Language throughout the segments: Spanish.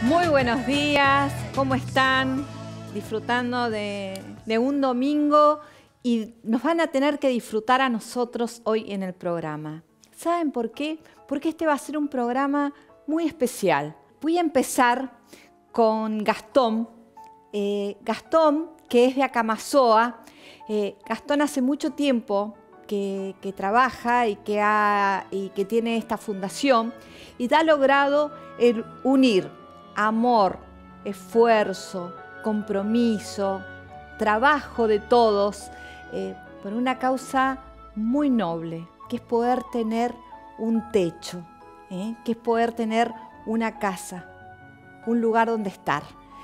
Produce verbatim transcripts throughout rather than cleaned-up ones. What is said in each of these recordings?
Muy buenos días, ¿cómo están? Disfrutando de, de un domingo y nos van a tener que disfrutar a nosotros hoy en el programa. ¿Saben por qué? Porque este va a ser un programa muy especial. Voy a empezar con Gastón. Eh, Gastón, que es de Acamasoa. Eh, Gastón hace mucho tiempo que, que trabaja y que, ha, y que tiene esta fundación y ha logrado el unir amor, esfuerzo, compromiso, trabajo de todos eh, por una causa muy noble, que es poder tener un techo, ¿eh? que es poder tener una casa, un lugar donde estar.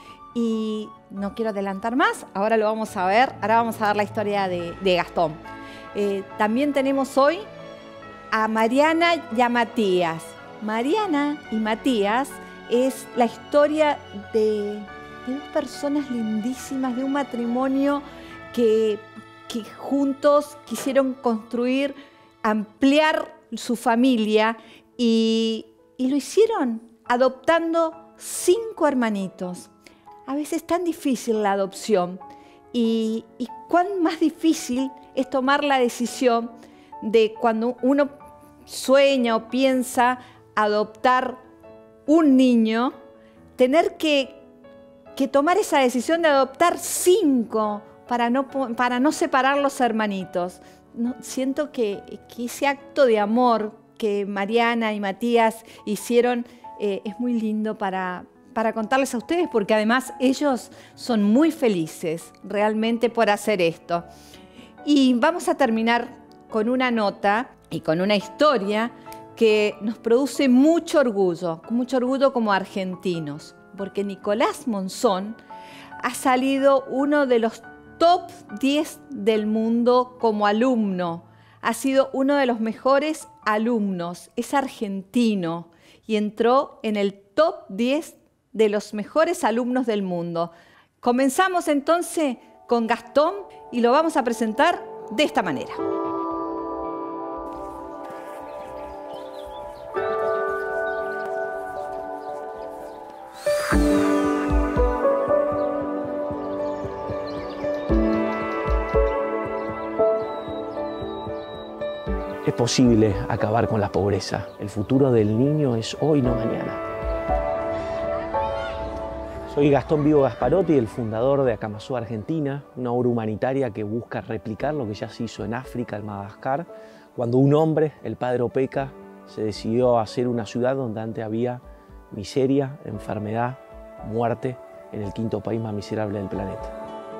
Y no quiero adelantar más, ahora lo vamos a ver, ahora vamos a ver la historia de, de Gastón. Eh, también tenemos hoy a Mariana y a Matías. Mariana y Matías es la historia de, de dos personas lindísimas, de un matrimonio que, que juntos quisieron construir, ampliar su familia y, y lo hicieron adoptando cinco hermanitos. A veces es tan difícil la adopción y, y cuán más difícil es tomar la decisión de cuando uno sueña o piensa adoptar un niño, tener que, que tomar esa decisión de adoptar cinco para no, para no separar los hermanitos. No, siento que, que ese acto de amor que Mariana y Matías hicieron eh, es muy lindo para, para contarles a ustedes, porque además ellos son muy felices realmente por hacer esto. Y vamos a terminar con una nota y con una historia que nos produce mucho orgullo, mucho orgullo como argentinos, porque Nicolás Monzón ha salido uno de los top diez del mundo como alumno. Ha sido uno de los mejores alumnos, es argentino y entró en el top diez de los mejores alumnos del mundo. Comenzamos entonces con Gastón y lo vamos a presentar de esta manera. Es posible acabar con la pobreza. El futuro del niño es hoy, no mañana. Soy Gastón Vigo Gasparotti, el fundador de Acamasoa Argentina, una obra humanitaria que busca replicar lo que ya se hizo en África, en Madagascar, cuando un hombre, el padre Opeka, se decidió a hacer una ciudad donde antes había miseria, enfermedad, muerte, en el quinto país más miserable del planeta.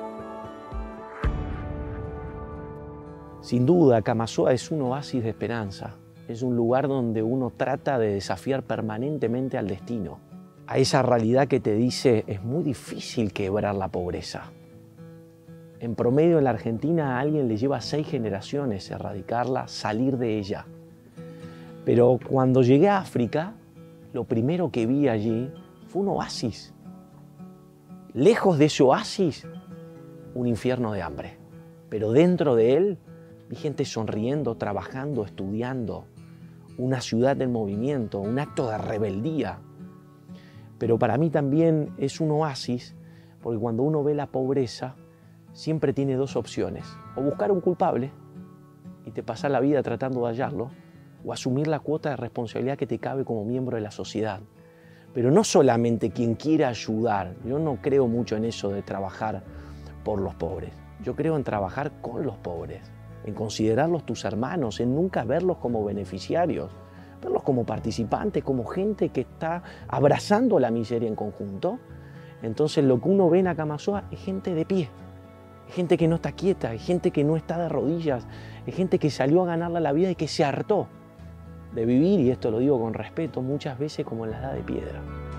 Sin duda, Acamasoa es un oasis de esperanza. Es un lugar donde uno trata de desafiar permanentemente al destino, a esa realidad que te dice es muy difícil quebrar la pobreza. En promedio en la Argentina a alguien le lleva seis generaciones erradicarla, salir de ella. Pero cuando llegué a África, lo primero que vi allí fue un oasis. Lejos de ese oasis, un infierno de hambre. Pero dentro de él, vi gente sonriendo, trabajando, estudiando, una ciudad en movimiento, un acto de rebeldía. Pero para mí también es un oasis, porque cuando uno ve la pobreza, siempre tiene dos opciones. O buscar un culpable y te pasas la vida tratando de hallarlo, o asumir la cuota de responsabilidad que te cabe como miembro de la sociedad. Pero no solamente quien quiera ayudar. Yo no creo mucho en eso de trabajar por los pobres. Yo creo en trabajar con los pobres, en considerarlos tus hermanos, en nunca verlos como beneficiarios, verlos como participantes, como gente que está abrazando la miseria en conjunto. Entonces lo que uno ve en Acamasoa es gente de pie, es gente que no está quieta, es gente que no está de rodillas, es gente que salió a ganarle la vida y que se hartó de vivir, y esto lo digo con respeto, muchas veces como en la edad de piedra.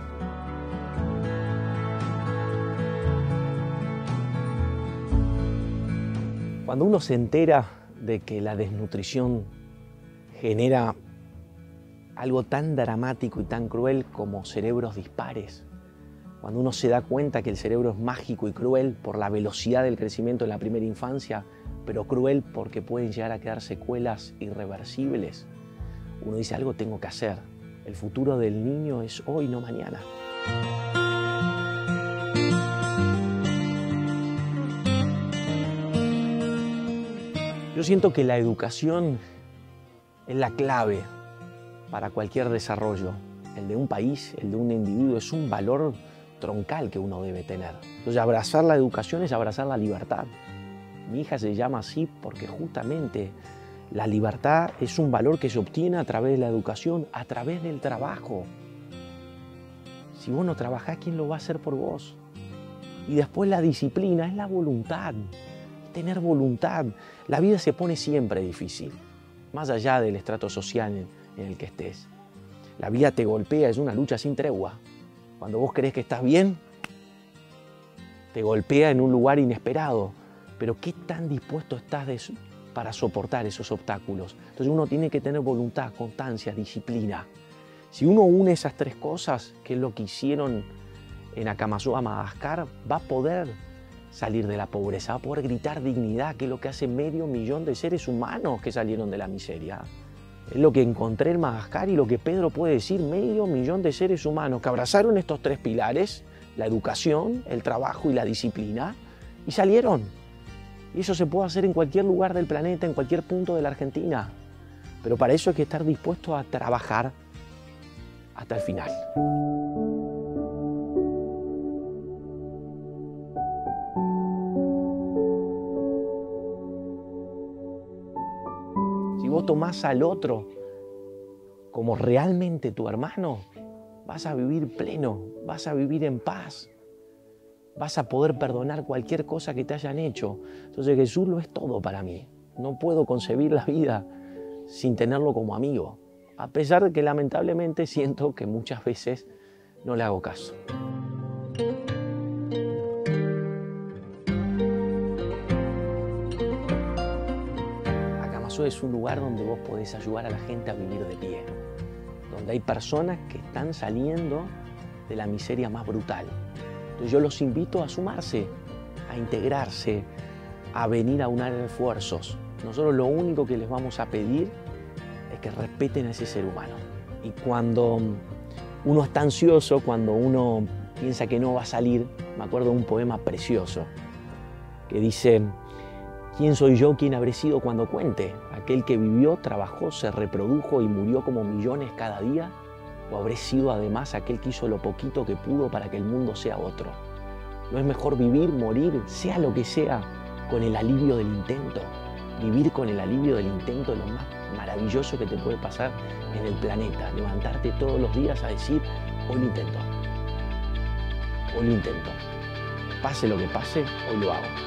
Cuando uno se entera de que la desnutrición genera algo tan dramático y tan cruel como cerebros dispares, cuando uno se da cuenta que el cerebro es mágico y cruel por la velocidad del crecimiento en la primera infancia, pero cruel porque pueden llegar a quedar secuelas irreversibles, uno dice, algo tengo que hacer. El futuro del niño es hoy, no mañana. Yo siento que la educación es la clave para cualquier desarrollo. El de un país, el de un individuo, es un valor troncal que uno debe tener. Entonces, abrazar la educación es abrazar la libertad. Mi hija se llama así porque justamente la libertad es un valor que se obtiene a través de la educación, a través del trabajo. Si vos no trabajás, ¿quién lo va a hacer por vos? Y después la disciplina es la voluntad, tener voluntad. La vida se pone siempre difícil, más allá del estrato social en el que estés. La vida te golpea, es una lucha sin tregua. Cuando vos crees que estás bien, te golpea en un lugar inesperado. Pero ¿qué tan dispuesto estás de, para soportar esos obstáculos? Entonces uno tiene que tener voluntad, constancia, disciplina. Si uno une esas tres cosas, que es lo que hicieron en Akamasúa, Madagascar, va a poder salir de la pobreza, va a poder gritar dignidad, que es lo que hace medio millón de seres humanos que salieron de la miseria. Es lo que encontré en Madagascar y lo que Pedro puede decir, medio millón de seres humanos que abrazaron estos tres pilares, la educación, el trabajo y la disciplina, y salieron. Y eso se puede hacer en cualquier lugar del planeta, en cualquier punto de la Argentina. Pero para eso hay que estar dispuesto a trabajar hasta el final. Si vos tomás al otro como realmente tu hermano, vas a vivir pleno, vas a vivir en paz, vas a poder perdonar cualquier cosa que te hayan hecho. Entonces Jesús lo es todo para mí. No puedo concebir la vida sin tenerlo como amigo, a pesar de que lamentablemente siento que muchas veces no le hago caso. Akamasúa es un lugar donde vos podés ayudar a la gente a vivir de pie, donde hay personas que están saliendo de la miseria más brutal. Entonces yo los invito a sumarse, a integrarse, a venir a unar esfuerzos. Nosotros lo único que les vamos a pedir es que respeten a ese ser humano. Y cuando uno está ansioso, cuando uno piensa que no va a salir, me acuerdo de un poema precioso que dice: ¿quién soy yo? ¿Quién habré sido cuando cuente? ¿Aquel que vivió, trabajó, se reprodujo y murió como millones cada día? ¿O habré sido además aquel que hizo lo poquito que pudo para que el mundo sea otro? ¿No es mejor vivir, morir, sea lo que sea, con el alivio del intento? Vivir con el alivio del intento es lo más maravilloso que te puede pasar en el planeta. Levantarte todos los días a decir: hoy lo intento, hoy lo intento. Pase lo que pase, hoy lo hago.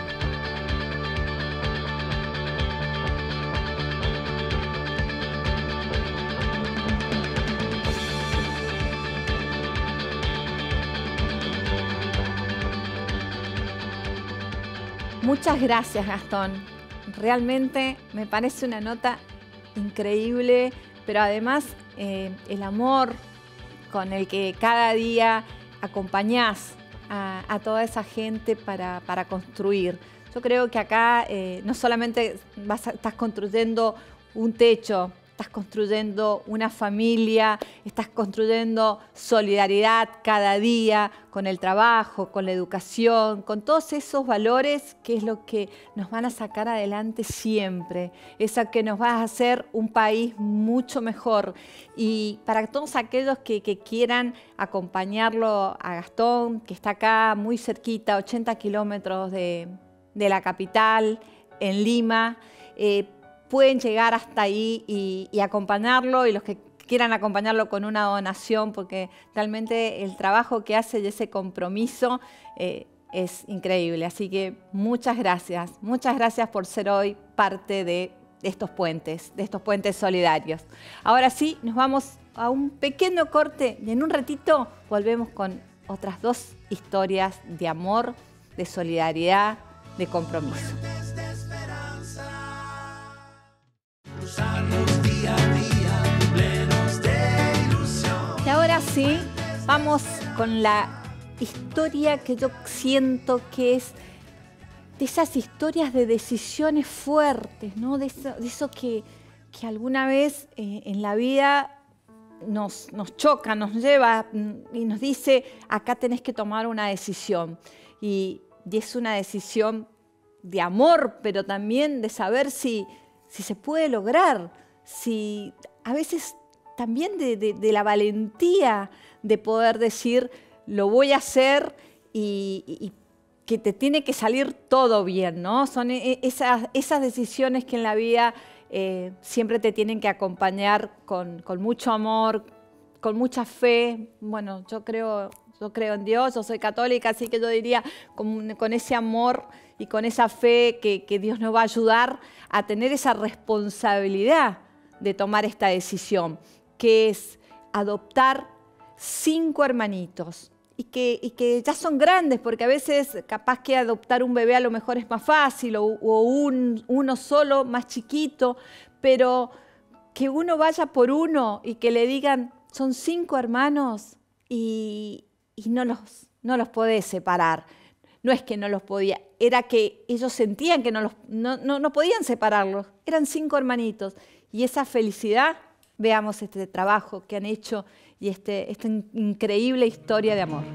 Muchas gracias, Gastón. Realmente me parece una nota increíble, pero además eh, el amor con el que cada día acompañás a, a toda esa gente para, para construir. Yo creo que acá eh, no solamente vas a, estás construyendo un techo, estás construyendo una familia, estás construyendo solidaridad cada día con el trabajo, con la educación, con todos esos valores que es lo que nos van a sacar adelante siempre, eso que nos va a hacer un país mucho mejor. Y para todos aquellos que, que quieran acompañarlo a Gastón, que está acá muy cerquita, ochenta kilómetros de, de la capital, en Lima, eh, pueden llegar hasta ahí y, y acompañarlo, y los que quieran acompañarlo con una donación, porque realmente el trabajo que hace y ese compromiso eh, es increíble. Así que muchas gracias, muchas gracias por ser hoy parte de estos puentes, de estos puentes solidarios. Ahora sí, nos vamos a un pequeño corte y en un ratito volvemos con otras dos historias de amor, de solidaridad, de compromiso. Día a día, plenos de ilusión. Y ahora sí, vamos con la historia que yo siento que es de esas historias de decisiones fuertes, ¿no? De eso, de eso que, que alguna vez eh, en la vida nos, nos choca, nos lleva y nos dice: acá tenés que tomar una decisión. Y, y es una decisión de amor, pero también de saber si, si se puede lograr, si a veces también de, de, de la valentía de poder decir, lo voy a hacer y, y que te tiene que salir todo bien, ¿no? Son esas, esas decisiones que en la vida eh, siempre te tienen que acompañar con, con mucho amor, con mucha fe. Bueno, yo creo, yo creo en Dios, yo soy católica, así que yo diría con, con ese amor y con esa fe que, que Dios nos va a ayudar a tener esa responsabilidad de tomar esta decisión, que es adoptar cinco hermanitos. Y que, y que ya son grandes, porque a veces capaz que adoptar un bebé a lo mejor es más fácil, o, o un, uno solo más chiquito, pero que uno vaya por uno y que le digan, son cinco hermanos y, y no, los, no los podés separar. No es que no los podía, era que ellos sentían que no, los, no, no, no podían separarlos, eran cinco hermanitos. Y esa felicidad, veamos este trabajo que han hecho y este, esta increíble historia de amor.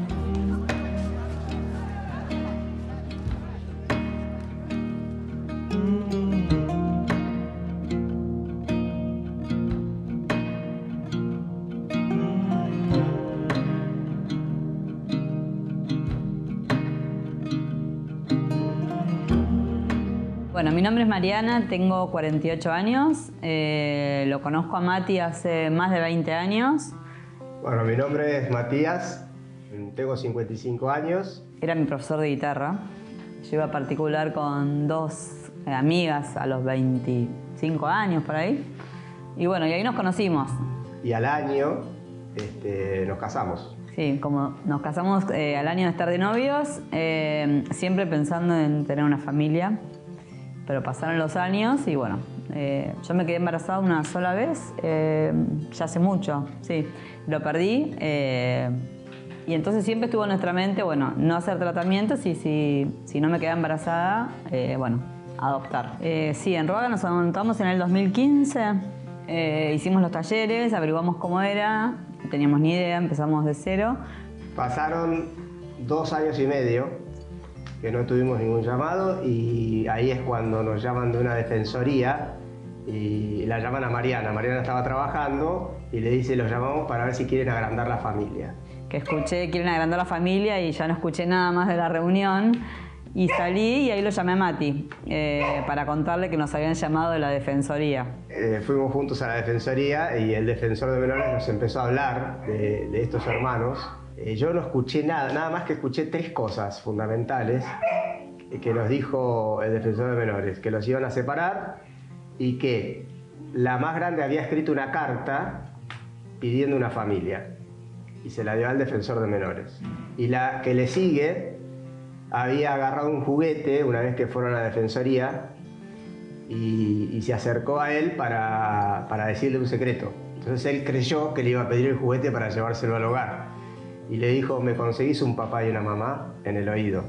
Bueno, mi nombre es Mariana, tengo cuarenta y ocho años, eh, lo conozco a Mati hace más de veinte años. Bueno, mi nombre es Matías, tengo cincuenta y cinco años. Era mi profesor de guitarra. Yo iba a particular con dos eh, amigas a los veinticinco años por ahí. Y bueno, y ahí nos conocimos. Y al año este, nos casamos. Sí, como nos casamos eh, al año de estar de novios, eh, siempre pensando en tener una familia. Pero pasaron los años y bueno, eh, yo me quedé embarazada una sola vez, eh, ya hace mucho, sí, lo perdí. Eh, y entonces siempre estuvo en nuestra mente, bueno, no hacer tratamientos y si, si no me quedaba embarazada, eh, bueno, adoptar. Eh, sí, en Roaga nos adoptamos en el dos mil quince, eh, hicimos los talleres, averiguamos cómo era, no teníamos ni idea, empezamos de cero. Pasaron dos años y medio que no tuvimos ningún llamado y ahí es cuando nos llaman de una defensoría y la llaman a Mariana. Mariana estaba trabajando y le dice, los llamamos para ver si quieren agrandar la familia. Que escuché, quieren agrandar la familia y ya no escuché nada más de la reunión y salí y ahí lo llamé a Mati eh, para contarle que nos habían llamado de la defensoría. Eh, fuimos juntos a la defensoría y el defensor de menores nos empezó a hablar de, de estos hermanos. Eh, yo no escuché nada, nada más que escuché tres cosas fundamentales que nos dijo el defensor de menores, que los iban a separar y que la más grande había escrito una carta pidiendo una familia y se la dio al defensor de menores. Y la que le sigue había agarrado un juguete una vez que fueron a la defensoría y, y se acercó a él para, para decirle un secreto. Entonces él creyó que le iba a pedir el juguete para llevárselo al hogar. Y le dijo, me conseguís un papá y una mamá en el oído.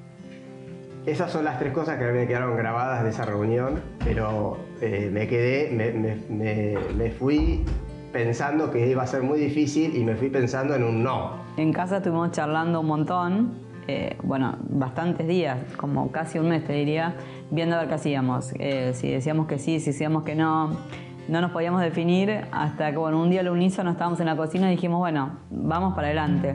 Esas son las tres cosas que me quedaron grabadas de esa reunión, pero eh, me quedé, me, me, me, me fui pensando que iba a ser muy difícil y me fui pensando en un no. En casa estuvimos charlando un montón, eh, bueno, bastantes días, como casi un mes te diría, viendo a ver qué hacíamos. Eh, si decíamos que sí, si decíamos que no. No nos podíamos definir hasta que bueno, un día al unísono estábamos en la cocina y dijimos, bueno, vamos para adelante.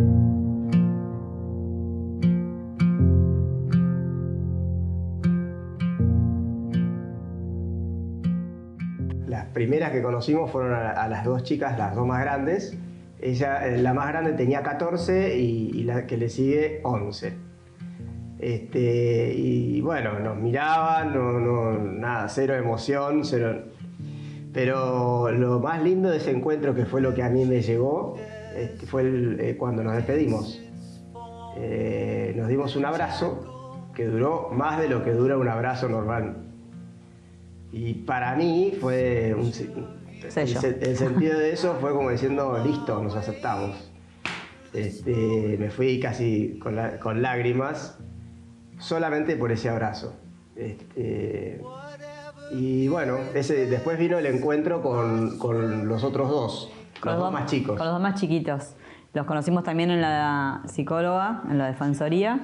Las primeras que conocimos fueron a, a las dos chicas, las dos más grandes. Ella, la más grande tenía catorce y, y la que le sigue once. Este, y bueno, nos miraban, no, no, nada, cero emoción, cero... Pero lo más lindo de ese encuentro, que fue lo que a mí me llegó, este, fue el, eh, cuando nos despedimos. Eh, nos dimos un abrazo que duró más de lo que dura un abrazo normal. Y para mí fue un, el, el sentido de eso fue como diciendo, listo, nos aceptamos. Este, me fui casi con, la, con lágrimas solamente por ese abrazo. Este, Y bueno, ese, después vino el encuentro con, con los otros dos, con los, los dos más chicos. Con los dos más chiquitos. Los conocimos también en la psicóloga, en la defensoría.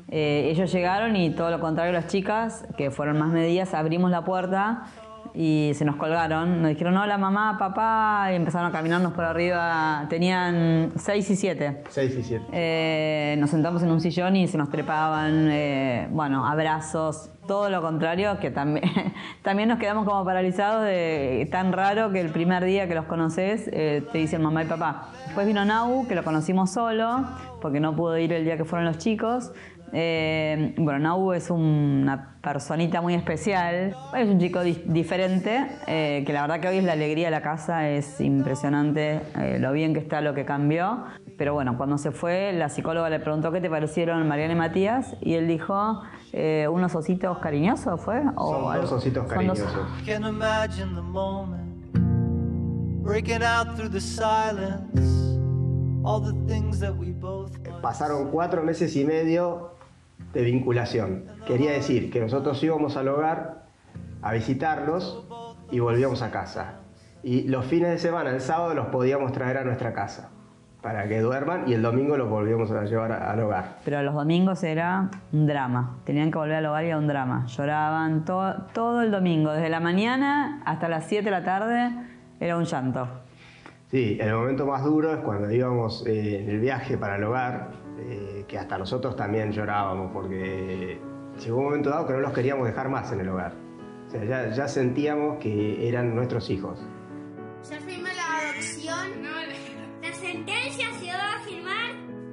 Eh, ellos llegaron y todo lo contrario, las chicas, que fueron más medidas, abrimos la puerta y se nos colgaron. Nos dijeron, hola mamá, papá, y empezaron a caminarnos por arriba. Tenían seis y siete. seis y siete. Eh, nos sentamos en un sillón y se nos trepaban, eh, bueno, abrazos, todo lo contrario, que también, también nos quedamos como paralizados de tan raro que el primer día que los conoces eh, te dicen mamá y papá. Después vino Nau, que lo conocimos solo, porque no pudo ir el día que fueron los chicos. Eh, bueno, Nau es una personita muy especial, es un chico di diferente, eh, que la verdad que hoy es la alegría de la casa, es impresionante eh, lo bien que está, lo que cambió. Pero bueno, cuando se fue, la psicóloga le preguntó qué te parecieron Mariana y Matías, y él dijo, eh, unos ositos cariñosos, ¿fue? O Son algo. dos ositos Son cariñosos. dos- Can imagine the moment breaking out through the silence. All the things that we both Pasaron cuatro meses y medio de vinculación. Quería decir que nosotros íbamos al hogar a visitarlos y volvíamos a casa. Y los fines de semana, el sábado, los podíamos traer a nuestra casa para que duerman y el domingo los volvíamos a llevar a- al hogar. Pero los domingos era un drama, tenían que volver al hogar y era un drama. Lloraban todo, todo el domingo, desde la mañana hasta las siete de la tarde, era un llanto. Sí, el momento más duro es cuando íbamos eh, en el viaje para el hogar, eh, que hasta nosotros también llorábamos porque llegó un momento dado que no los queríamos dejar más en el hogar. O sea, ya, ya sentíamos que eran nuestros hijos. Ya firmó la adopción. La sentencia se va a firmar.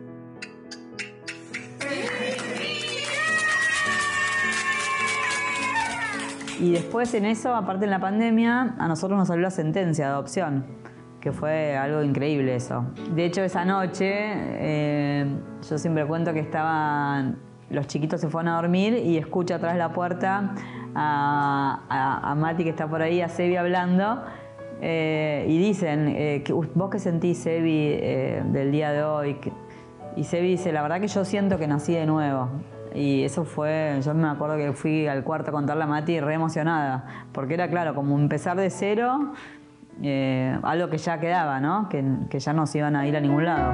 Y después en eso, aparte en la pandemia, a nosotros nos salió la sentencia de adopción, que fue algo increíble eso. De hecho, esa noche, eh, yo siempre cuento que estaban, los chiquitos se fueron a dormir y escucho atrás de la puerta a, a, a Mati, que está por ahí, a Sebi hablando, eh, y dicen, eh, que, ¿vos qué sentís, Sebi, eh, del día de hoy? Y Sebi dice, la verdad que yo siento que nací de nuevo. Y eso fue, yo me acuerdo que fui al cuarto a contarle a Mati re emocionada, porque era claro, como empezar de cero, eh, algo que ya quedaba, ¿no? Que, que ya no se iban a ir a ningún lado.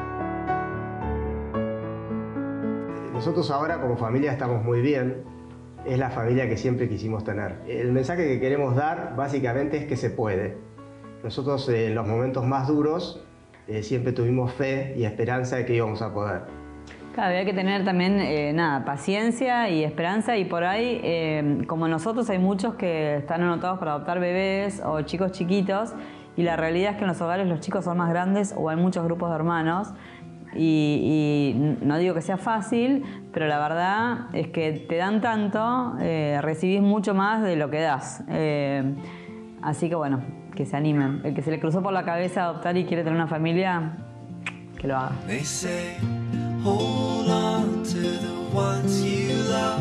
Nosotros ahora como familia estamos muy bien, es la familia que siempre quisimos tener. El mensaje que queremos dar básicamente es que se puede. Nosotros eh, en los momentos más duros eh, siempre tuvimos fe y esperanza de que íbamos a poder. Claro, había que tener también, eh, nada, paciencia y esperanza, y por ahí, eh, como nosotros, hay muchos que están anotados para adoptar bebés o chicos chiquitos, y la realidad es que en los hogares los chicos son más grandes o hay muchos grupos de hermanos, y, y no digo que sea fácil, pero la verdad es que te dan tanto, eh, recibís mucho más de lo que das. Eh, así que bueno, que se animen. El que se le cruzó por la cabeza adoptar y quiere tener una familia, que lo haga. They say, hold on to the ones you love.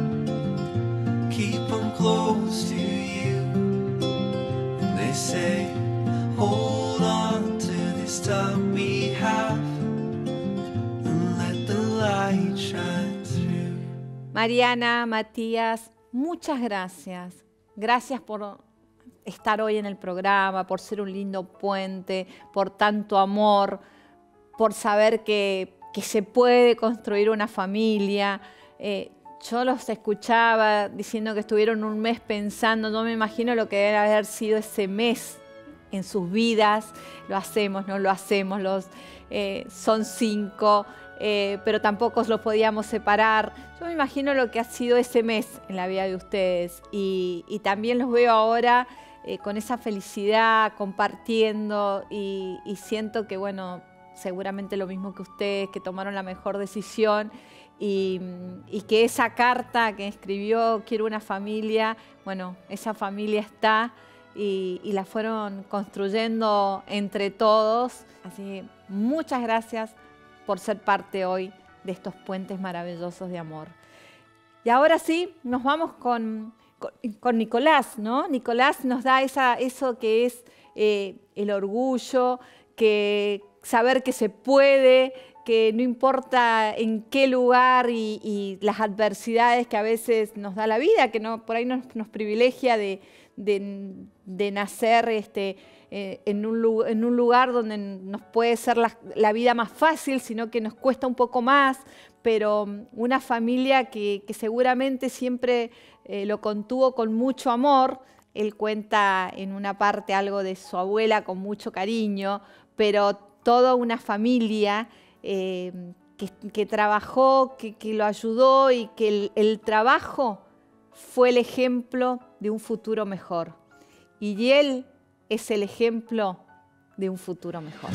Keep them close to you. And they say, hold on to this time we have. And let the light shine through. Mariana, Matías, muchas gracias. Gracias por estar hoy en el programa, por ser un lindo puente, por tanto amor, por saber que, que se puede construir una familia. Eh, yo los escuchaba diciendo que estuvieron un mes pensando, no me imagino lo que debe haber sido ese mes en sus vidas. Lo hacemos, no lo hacemos, los, eh, son cinco, eh, pero tampoco los podíamos separar. Yo me imagino lo que ha sido ese mes en la vida de ustedes, y, y también los veo ahora eh, con esa felicidad, compartiendo, y, y siento que, bueno, seguramente lo mismo que ustedes, que tomaron la mejor decisión, y, y que esa carta que escribió, quiero una familia, bueno, esa familia está, y, y la fueron construyendo entre todos. Así que muchas gracias por ser parte hoy de estos puentes maravillosos de amor. Y ahora sí, nos vamos con, con, con Nicolás, ¿no? Nicolás nos da esa, eso que es eh, el orgullo, que saber que se puede, que no importa en qué lugar, y, y las adversidades que a veces nos da la vida, que no, por ahí nos, nos privilegia de, de, de nacer este, eh, en, un, en un lugar donde nos puede ser la, la vida más fácil, sino que nos cuesta un poco más, pero una familia que, que seguramente siempre eh, lo contuvo con mucho amor. Él cuenta en una parte algo de su abuela con mucho cariño, pero toda una familia eh, que, que trabajó, que, que lo ayudó y que el, el trabajo fue el ejemplo de un futuro mejor. Y él es el ejemplo de un futuro mejor.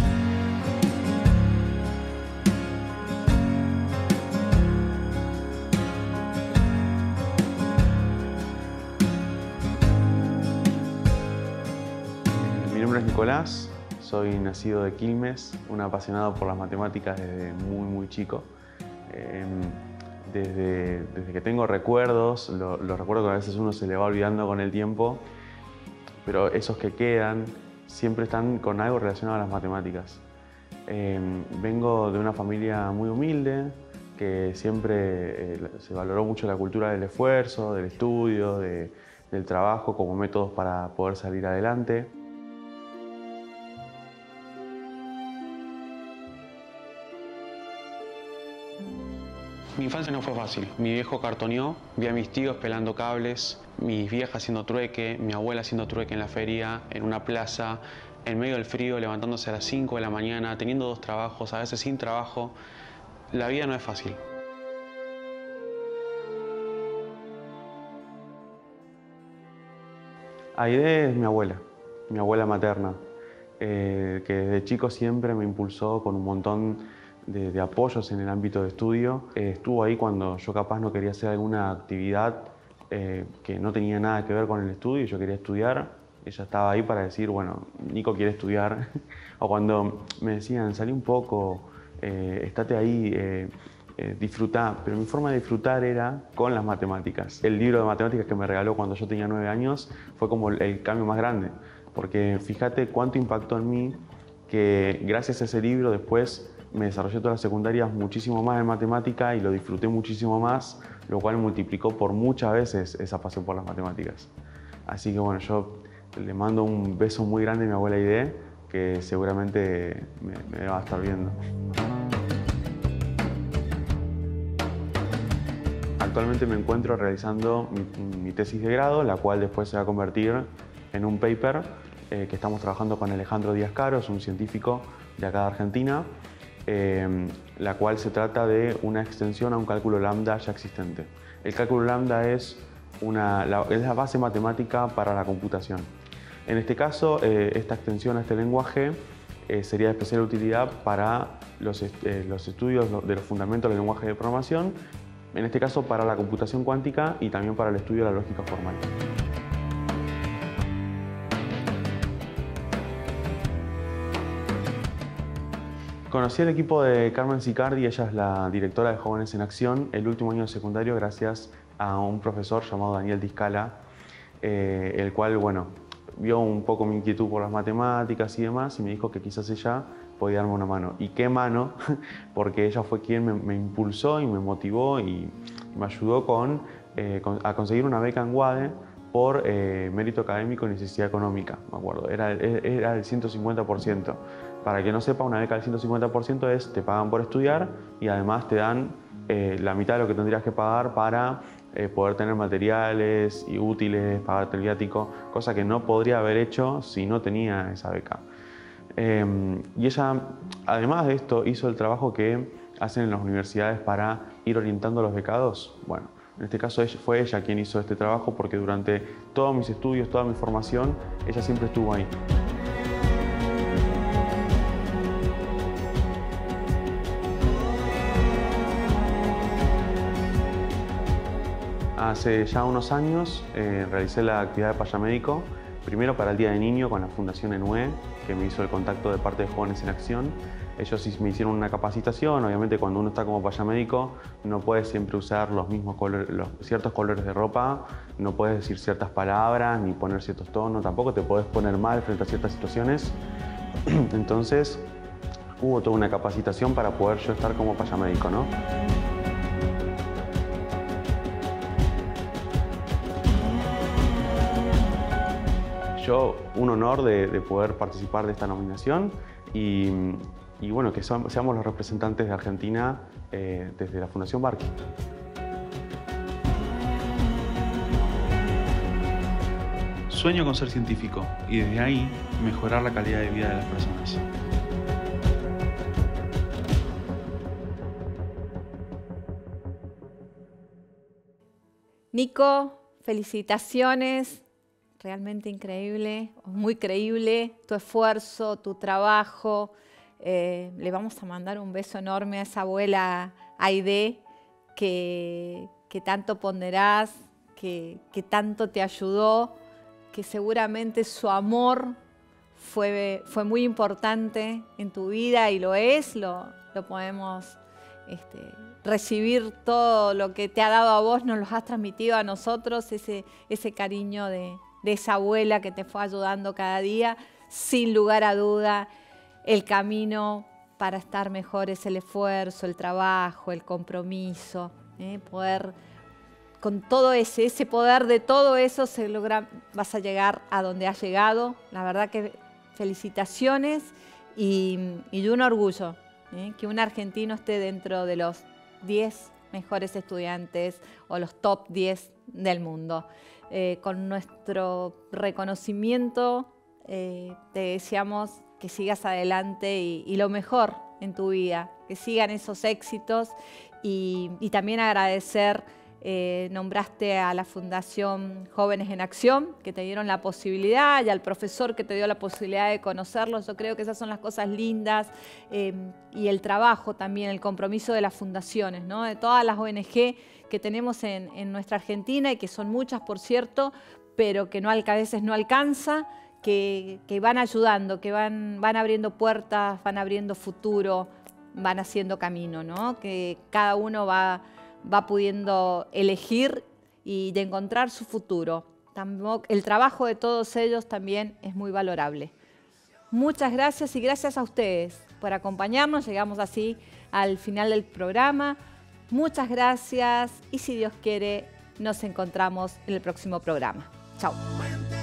Mi nombre es Nicolás, soy nacido de Quilmes, un apasionado por las matemáticas desde muy muy chico. Eh, desde, desde que tengo recuerdos, lo, los recuerdos que a veces uno se le va olvidando con el tiempo, pero esos que quedan siempre están con algo relacionado a las matemáticas. Eh, vengo de una familia muy humilde, que siempre eh, se valoró mucho la cultura del esfuerzo, del estudio, de, del trabajo como métodos para poder salir adelante. Mi infancia no fue fácil. Mi viejo cartoneó, vi a mis tíos pelando cables, mis viejas haciendo trueque, mi abuela haciendo trueque en la feria, en una plaza, en medio del frío, levantándose a las cinco de la mañana, teniendo dos trabajos, a veces sin trabajo. La vida no es fácil. Aide es mi abuela, mi abuela materna, eh, que desde chico siempre me impulsó con un montón De, de apoyos en el ámbito de estudio. Eh, estuvo ahí cuando yo capaz no quería hacer alguna actividad eh, que no tenía nada que ver con el estudio y yo quería estudiar. Ella estaba ahí para decir, bueno, Nico quiere estudiar. O cuando me decían, salí un poco, eh, estate ahí, eh, eh, disfrutá. Pero mi forma de disfrutar era con las matemáticas. El libro de matemáticas que me regaló cuando yo tenía nueve años fue como el, el cambio más grande. Porque fíjate cuánto impactó en mí que gracias a ese libro después me desarrollé toda la secundaria muchísimo más en matemática y lo disfruté muchísimo más, lo cual multiplicó por muchas veces esa pasión por las matemáticas. Así que bueno, yo le mando un beso muy grande a mi abuela Aide, que seguramente me, me va a estar viendo. Actualmente me encuentro realizando mi, mi tesis de grado, la cual después se va a convertir en un paper eh, que estamos trabajando con Alejandro Díaz Caro, es un científico de acá de Argentina, Eh, la cual se trata de una extensión a un cálculo lambda ya existente. El cálculo lambda es, una, la, es la base matemática para la computación. En este caso, eh, esta extensión a este lenguaje eh, sería de especial utilidad para los, est eh, los estudios de los fundamentos del lenguaje de programación, en este caso para la computación cuántica y también para el estudio de la lógica formal. Conocí al equipo de Carmen Sicardi, ella es la directora de Jóvenes en Acción, el último año de secundario gracias a un profesor llamado Daniel Discala, eh, el cual, bueno, vio un poco mi inquietud por las matemáticas y demás y me dijo que quizás ella podía darme una mano. ¿Y qué mano? Porque ella fue quien me, me impulsó y me motivó y me ayudó con, eh, con, a conseguir una beca en UADE por eh, mérito académico y necesidad económica, me acuerdo, era, era del ciento cincuenta por ciento. Para que no sepa, una beca del ciento cincuenta por ciento es te pagan por estudiar y además te dan eh, la mitad de lo que tendrías que pagar para eh, poder tener materiales y útiles, pagarte el viático, cosa que no podría haber hecho si no tenía esa beca. Eh, y ella, además de esto, hizo el trabajo que hacen en las universidades para ir orientando a los becados. Bueno, en este caso fue ella quien hizo este trabajo porque durante todos mis estudios, toda mi formación, ella siempre estuvo ahí. Hace ya unos años eh, realicé la actividad de payamédico, primero para el Día del Niño con la Fundación ENUE, que me hizo el contacto de parte de Jóvenes en Acción. Ellos me hicieron una capacitación, obviamente cuando uno está como payamédico no puede siempre usar los mismos colores, los, ciertos colores de ropa, no puedes decir ciertas palabras ni poner ciertos tonos, tampoco te puedes poner mal frente a ciertas situaciones. Entonces hubo toda una capacitación para poder yo estar como payamédico, ¿no? yo un honor de, de poder participar de esta nominación y, y bueno, que son, seamos los representantes de Argentina eh, desde la Fundación Barqui. Sueño con ser científico y desde ahí mejorar la calidad de vida de las personas. Nico, felicitaciones, realmente increíble, muy creíble tu esfuerzo, tu trabajo. Eh, le vamos a mandar un beso enorme a esa abuela Aide que, que tanto ponderás, que, que tanto te ayudó, que seguramente su amor fue, fue muy importante en tu vida y lo es, lo, lo podemos este, recibir todo lo que te ha dado a vos, nos lo has transmitido a nosotros, ese, ese cariño de, de esa abuela que te fue ayudando cada día. Sin lugar a duda, el camino para estar mejor es el esfuerzo, el trabajo, el compromiso, ¿eh? Poder, con todo ese, ese poder de todo eso, se logra, vas a llegar a donde has llegado. La verdad que felicitaciones y, y un orgullo, ¿eh? Que un argentino esté dentro de los diez mejores estudiantes o los top diez del mundo. Eh, con nuestro reconocimiento eh, te deseamos que sigas adelante y, y lo mejor en tu vida, que sigan esos éxitos y, y también agradecer, eh, nombraste a la Fundación Jóvenes en Acción, que te dieron la posibilidad, y al profesor que te dio la posibilidad de conocerlos. Yo creo que esas son las cosas lindas, eh, y el trabajo también, el compromiso de las fundaciones, ¿no? De todas las O N G que tenemos en, en nuestra Argentina, y que son muchas, por cierto, pero que, no, a veces no alcanza, que, que van ayudando, que van, van abriendo puertas, van abriendo futuro, van haciendo camino, ¿no? Que cada uno va, va pudiendo elegir y de encontrar su futuro. El trabajo de todos ellos también es muy valorable. Muchas gracias y gracias a ustedes por acompañarnos. Llegamos así al final del programa. Muchas gracias y si Dios quiere nos encontramos en el próximo programa. Chao.